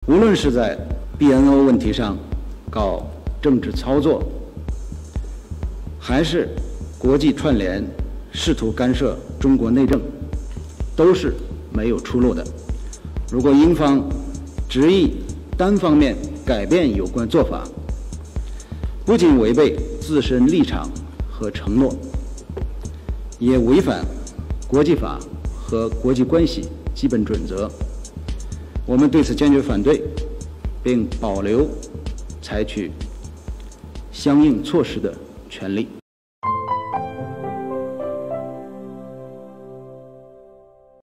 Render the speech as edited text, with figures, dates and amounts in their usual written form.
无论是在 BNO 问题上搞政治操作，还是国际串联试图干涉中国内政，都是没有出路的。如果英方执意单方面改变有关做法，不仅违背自身立场和承诺，也违反国际法和国际关系基本准则。我们对此坚决反对，并保留采取相应措施的权利。